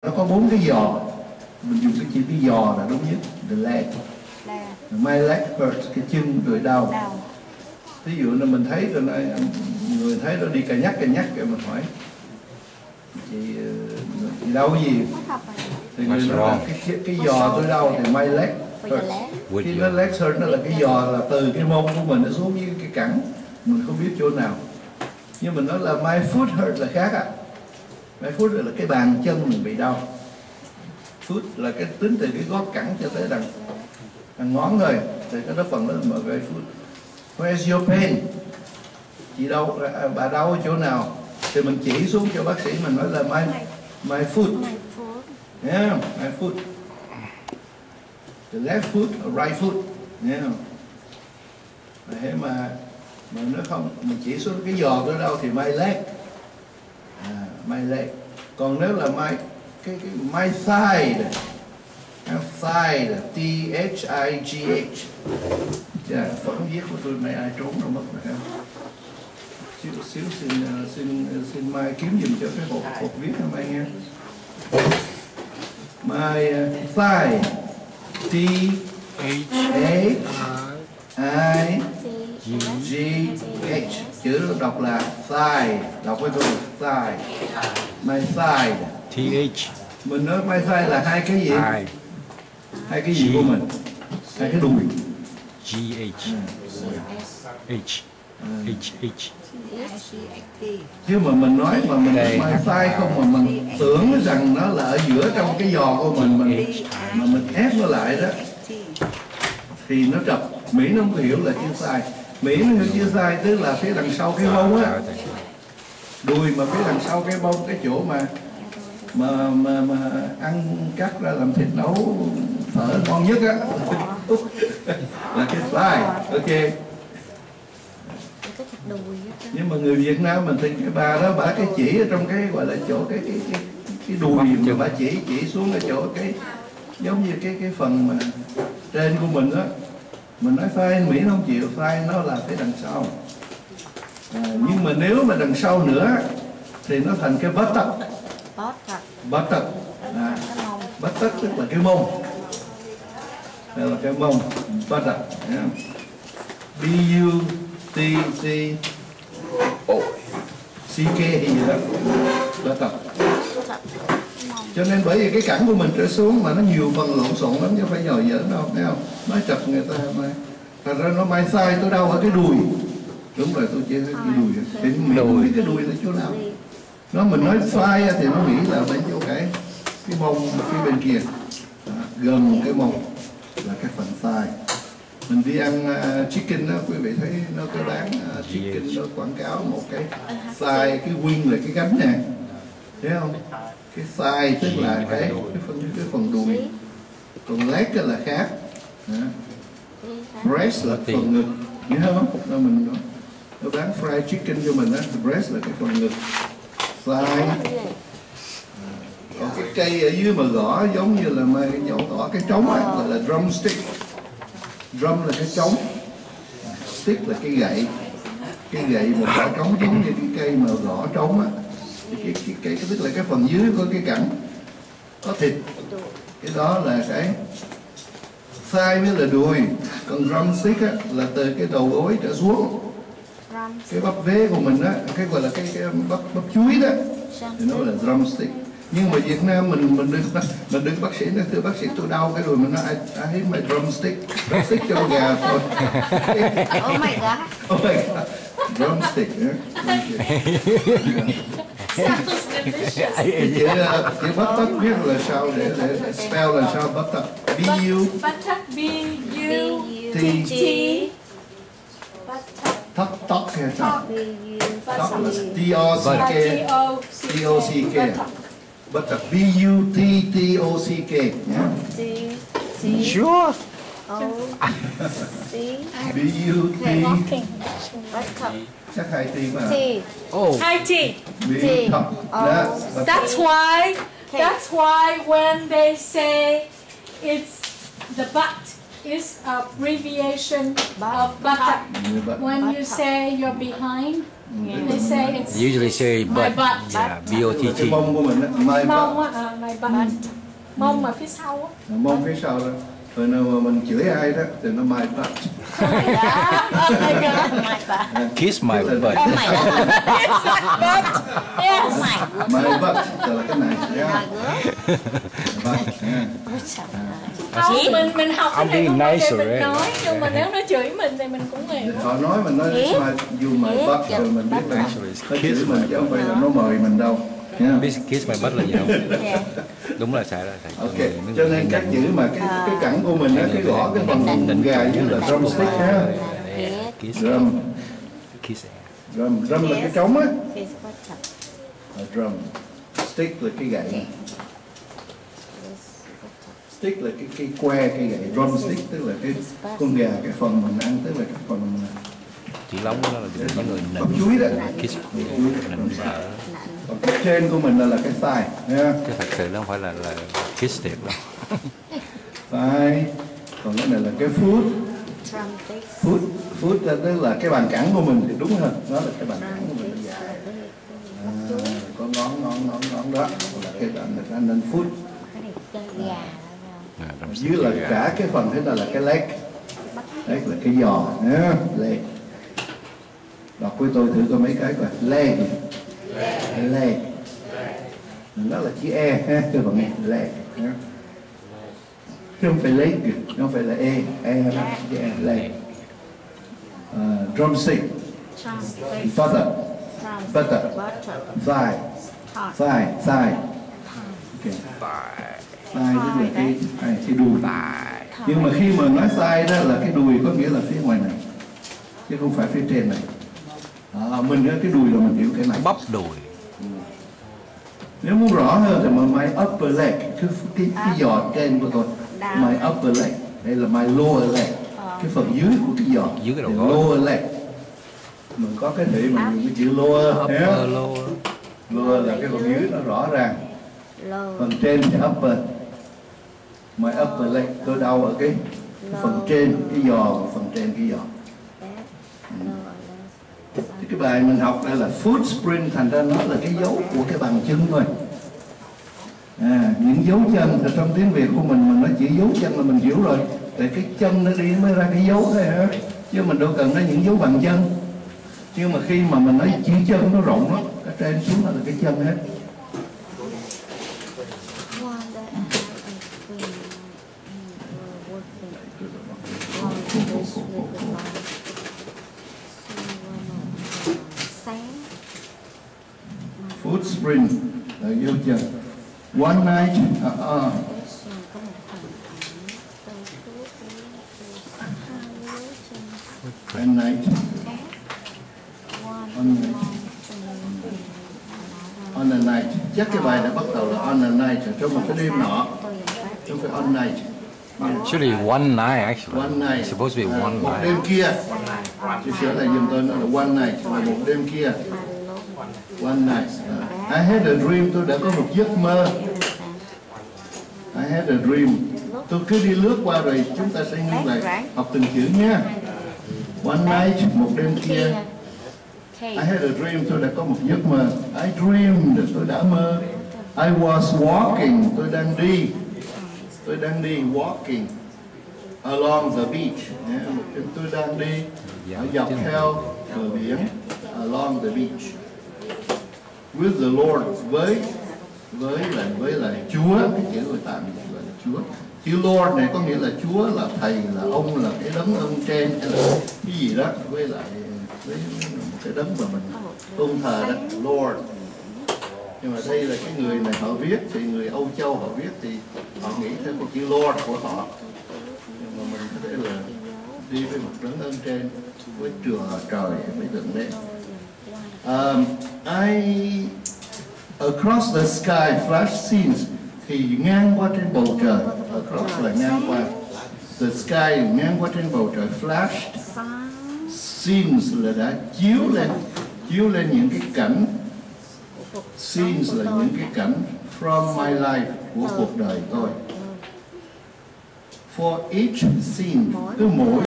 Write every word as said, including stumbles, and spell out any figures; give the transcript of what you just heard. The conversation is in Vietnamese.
nó có bốn cái giò, mình dùng cái chữ cái giò là đúng nhất. The leg, my leg hurts, cái chân rồi đau. Ví dụ là mình thấy rồi này, người thấy nó đi cà nhắc cà nhắc rồi mình hỏi chị, chị đau cái gì thì người nói là cái, cái giò tôi đau thì my leg hurts. Khi nó leg hurt nó là cái giò là từ cái mông của mình nó xuống với cái cẳng, mình không biết chỗ nào. Nhưng mình nói là my foot hurt là khác ạ. À. My foot là cái bàn chân mình bị đau. Foot là cái tính từ cái gót cẳng cho tới đằng, đằng ngón rồi, thì cái đó phần đó là my foot. Where's your pain? Chị đau, bà đau ở chỗ nào? Thì mình chỉ xuống cho bác sĩ, mình nói là my my foot. Yeah, my foot. The left foot or right foot. Yeah. Thế mà mình nói không, mình chỉ xuống cái giò tới đâu thì my leg. À, my leg. Còn nếu là my cái cái my thigh, thigh là T H I G H. Dạ, phỏng viết của tôi mấy ai trốn đâu mất rồi không? Xíu xíu xin xin xin Mai kiếm giùm cho cái hộp hộp viết cho Mai nghe. My uh, thigh, T H I G H, chữ đọc là thigh, đọc với tôi thigh, my thigh. T H. Mình nói my thigh là hai cái gì? Hai, hai cái gì của mình? Hai cái đùi. G H H H H. Chứ mà mình nói mà mình my thigh không mà mình tưởng rằng nó là ở giữa trong cái giò của mình, mình mà mình ép nó lại đó thì nó trật. Mỹ nó không hiểu là chữ thigh. Mỹ nó hiểu chữ thigh tức là phía đằng sau cái mông á, đùi mà phía đằng sau cái mông, cái chỗ mà mà mà, mà ăn cắt ra làm thịt nấu phở ngon nhất á là cái thigh. Ok. Nhưng mà người Việt Nam mình thì cái bà đó bà cái chỉ ở trong cái gọi là chỗ cái cái cái cái đùi mà bà chỉ chỉ xuống ở chỗ cái giống như cái cái phần mà trên của mình đó. Mình nói thigh, Mỹ nó không chịu, thigh nó là phía đằng sau. À, nhưng mà nếu mà đằng sau nữa thì nó thành cái buttock. Buttock. À, buttock tức là cái mông. Đây là cái mông, buttock. Yeah. B U T C C K hay gì đó, buttock. Cho nên bởi vì cái cẳng của mình trở xuống mà nó nhiều phần lộn xộn lắm chứ không phải nhồi giỡn đâu, thấy không? Nói chật người ta mà thật ra nó my thigh tôi đau ở cái đùi. Đúng rồi, tôi chỉ thấy cái đùi. Thì mình không biết cái đùi là chỗ nào. Nó mình nói thigh thì nó nghĩ là bên chỗ cái cái mông phía bên kia. Đó, gần cái mông là cái phần thigh. Mình đi ăn uh, chicken đó, quý vị thấy nó có bán uh, chicken, nó quảng cáo một cái thigh, cái wing là cái cánh nè. Thấy không? Cái thigh tức là cái cái phần cái phần đùi, còn leg là khác. Đó. Breast là phần ngực, nhớ không? Nó mình nó, nó bán fried chicken cho mình á, breast là cái phần ngực, thigh. Còn cái cây ở dưới mà gõ giống như là mà nhỏ gõ cái trống á, gọi là drumstick. Drum là cái trống, stick là cái gậy, cái gậy một quả trống giống như cái cây mà gõ trống á. Cái, cái, cái, cái tức là cái phần dưới của cái cẳng có thịt, cái đó là cái thigh mới là đùi, còn drumstick á, là từ cái đầu gối trở xuống, cái bắp vế của mình á, cái gọi là cái, cái bắp bắp chuối đó thì nó là drumstick. Nhưng mà Việt Nam mình mình đứng mình đứng bác sĩ nói thưa bác sĩ tôi đau cái đùi, mình nói I, I hate my drumstick, drumstick cho gà thôi. Oh my god. Oh my god. Drumstick. Yeah. Sounds delicious. Chữ chữ bắt tóc viết là sao để để spell là sao bắt tóc? B U. Buttock B U T T. Tóc tóc hay sao? Tóc là T O C K. T O C K. Buttock. B U T T O C K. Yeah. Sure. B U T. Chắc hai T mà. Oh. I T. B tóc. That's why. That's why when they say it's the butt is a abbreviation of buttock. When you say you're behind, They say it's Usually say my butt. butt. Yeah, B O T Cái T. mông của mình á, my mông butt. á, à, my butt. Mông mà phía sau á. Mông phía sau đó. Rồi nào mà mình chửi ai đó thì nó my butt. Oh my God. Kiss my butt. Oh my God. Yes. My butt là cái này. Yeah. Butt, yeah. Không, mình mình học cái I'm này being không phải nicer, để mình right? nói, nhưng mà nếu nó chửi mình thì mình cũng hiểu. Họ nói mình nói my, you my butt rồi mình biết là nó chửi mình chứ không phải là nó mời mình đâu. Yeah. Biết kiss my butt là gì không? Đúng là sai đó. Thầy. Ok, cho nên các chữ mà cái cái cẳng của mình á, cái gõ cái phần gà như là drumstick ha. Kiss. Drum, Kiss. drum, drum là cái trống á. À, drum, stick là cái gậy. Stick là cái cái que, cái gậy. Drumstick tức là cái con gà, cái phần mình ăn tức là cái phần Chữ lóng đó là những người bắp nịnh. chuối đó. Kiss. Nịnh sợ. Còn cái trên của mình là, là cái thigh nha. Chứ thật sự nó không phải là là kiss thiệt đâu. Thigh. Còn cái này là cái foot. Foot, foot là tức là cái bàn cẳng của mình thì đúng hơn. Đó là cái bàn cẳng của mình. À, có ngón ngón ngón ngón đó là cái bạn người ta nên foot. À, dưới là cả cái phần thế này là cái leg. Đấy là cái giò nhá, leg. Đọc với tôi thử có mấy cái coi. Leg. Leg. Đó là chữ E ha, cái phần này leg. Chứ không phải leg, không phải là E, E đó, chữ E, leg. Uh, drumstick. Butter. Butter. Thigh. Thigh, thigh. Okay. Thigh tức là cái, cái, cái đùi. Nhưng mà khi mà nói thigh đó là cái đùi có nghĩa là phía ngoài này, chứ không phải phía trên này. À, mình cái đùi là mình hiểu cái này. Bắp đùi. Ừ. Nếu muốn rõ hơn thì mà my upper leg, cái cái, cái giò trên của tôi, my upper leg, đây là my lower leg, cái phần dưới của cái giò, Dưới cái đầu gối. lower leg. Mình có cái thể mình dùng cái chữ lower, Upper, lower. lower là cái phần dưới nó rõ ràng, phần trên thì upper. My upper leg tôi đau ở cái, cái phần trên cái giò và phần trên cái giò. Ừ. Thì cái bài mình học đây là foot sprint, thành ra nó là cái dấu của cái bàn chân thôi. À, những dấu chân thì trong tiếng Việt của mình mình nói chỉ dấu chân là mình hiểu rồi, tại cái chân nó đi mới ra cái dấu thôi hả, chứ mình đâu cần nói những dấu bàn chân. Nhưng mà khi mà mình nói chỉ chân nó rộng lắm, cái trên xuống là cái chân hết. Foot sprint là dấu chân. One night, uh, uh. One night. On, on a night. Chắc cái bài đã bắt đầu là on a night, trong một cái đêm nọ. Không phải on night. Actually, one night actually. One night. It's supposed to be à, one một night. đêm kia. Chị sửa lại giùm tôi, nó là one night, là một đêm kia. One night. I had a dream, tôi đã có một giấc mơ. I had a dream. Tôi cứ đi lướt qua rồi chúng ta sẽ ngưng lại học từng chữ nha. One night, một đêm kia. I had a dream, tôi đã có một giấc mơ. I dreamed, tôi đã mơ. I was walking, tôi đang đi. Tôi đang đi walking along the beach. Yeah, tôi đang đi ở dọc theo bờ biển, along the beach. With the Lord, với với lại với lại Chúa, cái chữ người ta mình gọi là Chúa. Chữ Lord này có nghĩa là Chúa, là thầy, là ông, là cái đấng ơn trên, hay là cái gì đó, với lại với một cái đấng mà mình tôn thờ đó, Lord. Nhưng mà đây là cái người này họ viết, thì người Âu Châu họ viết thì họ nghĩ theo cái chữ Lord của họ. Nhưng mà mình có thể là đi với một đấng ơn trên, với trường trời, với thượng đế. Um, I across the sky flash scenes, thì ngang qua trên bầu trời, across là ngang qua, the sky ngang qua trên bầu trời, flashed scenes là đã chiếu lên, chiếu lên những cái cảnh, scenes là những cái cảnh from my life, của cuộc đời tôi. For each scene, cứ mỗi